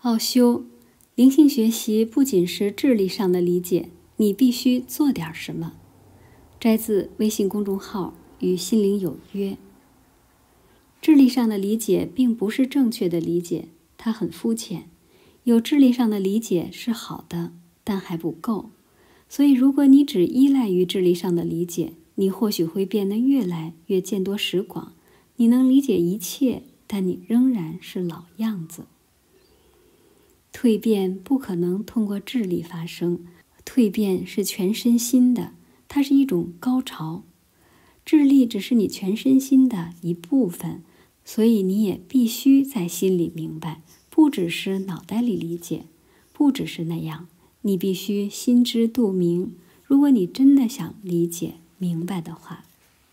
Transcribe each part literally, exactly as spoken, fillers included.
奥修，灵性学习不仅是智力上的理解，你必须做点什么。摘自微信公众号与心灵有约。智力上的理解并不是正确的理解，它很肤浅。有智力上的理解是好的，但还不够。所以如果你只依赖于智力上的理解，你或许会变得越来越见多识广。你能理解一切，但你仍然是老样子。蜕变不可能通过智力发生，蜕变是全身心的，它是一种高潮。智力只是你全身心的一部分，所以你也必须在心里明白，不只是脑袋里理解，不只是那样，你必须心知肚明。如果你真的想理解明白的话，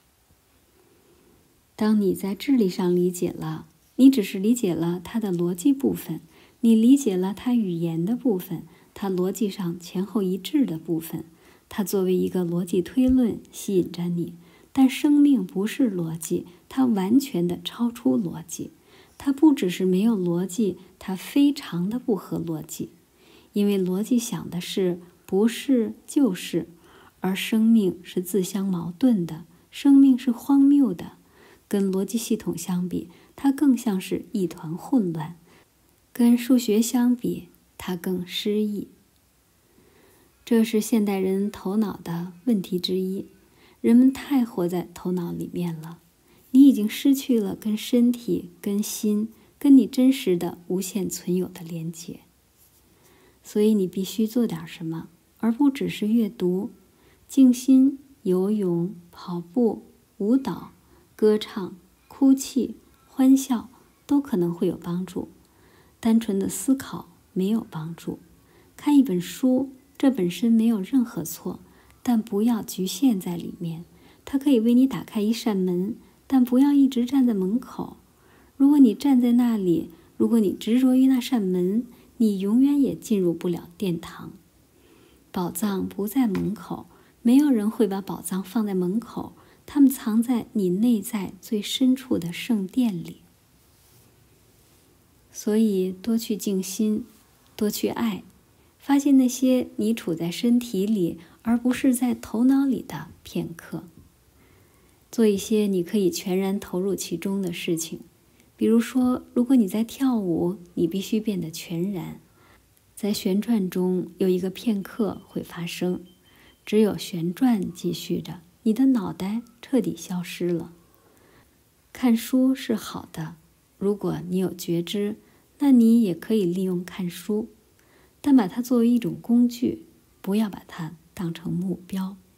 当你在智力上理解了，你只是理解了它的逻辑部分，你理解了它语言的部分，它逻辑上前后一致的部分，它作为一个逻辑推论吸引着你。但生命不是逻辑，它完全的超出逻辑。它不只是没有逻辑，它非常的不合逻辑。因为逻辑想的是不是就是，而生命是自相矛盾的，生命是荒谬的。跟逻辑系统相比，它更像是一团混乱；跟数学相比，它更诗意。这是现代人头脑的问题之一。人们太活在头脑里面了，你已经失去了跟身体、跟心、跟你真实的无限存有的连结。所以你必须做点什么，而不只是阅读。静心、游泳、跑步、舞蹈、歌唱、哭泣、欢笑都可能会有帮助。单纯的思考没有帮助。看一本书，这本身没有任何错，但不要局限在里面。它可以为你打开一扇门，但不要一直站在门口。如果你站在那里，如果你执着于那扇门，你永远也进入不了殿堂。宝藏不在门口，没有人会把宝藏放在门口，它们藏在你内在最深处的圣殿里。所以多去静心，多去爱，发现那些你处在身体里而不是在头脑里的片刻。做一些你可以全然投入其中的事情。比如说，如果你在跳舞，你必须变得全然。在旋转中有一个片刻会发生，只有旋转继续着，你的脑袋彻底消失了。看书是好的，如果你有觉知，那你也可以利用看书，但把它作为一种工具，不要把它当成目标。